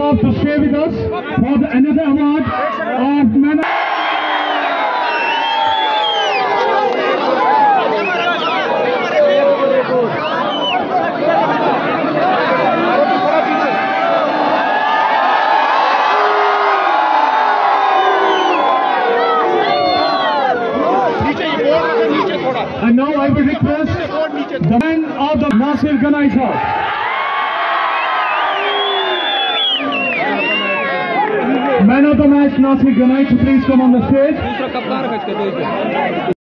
Shadab to stay with us for another award of Man. And now I will request the man of the Nasir Ganai sir. Man of the match Nasir Ganai to please come on the stage.